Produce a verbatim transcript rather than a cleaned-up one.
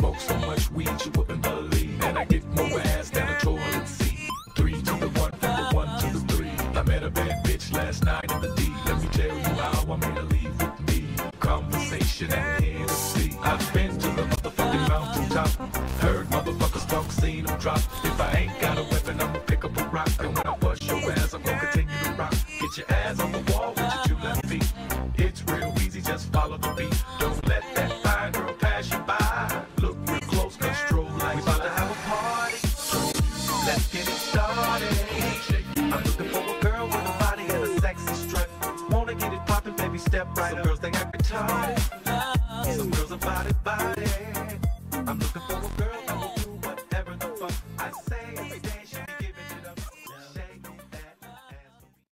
smoke so much weed you wouldn't believe. And I get more ass than a toilet seat. Three to the one, from the one to the three. I met a bad bitch last night in the D. Let me tell you how I made her leave with me. Conversation and Hennessy. I've been to the motherfucking mountaintop. Heard motherfuckers talk, seen them drop. If I ain't got a weapon, I'ma pick up a rock. And when I bust your ass, I'm gonna continue to rock. Get your ass on the wall with your two left feet. It's real easy, just follow the beat. Don't let that fine girl pass you by. Look real close, cause stroll like we about to have a party. Let's get it started. I'm looking for a girl with a body and a sexy strut. Wanna get it poppin', baby, step right up. Some girls, they act retarded.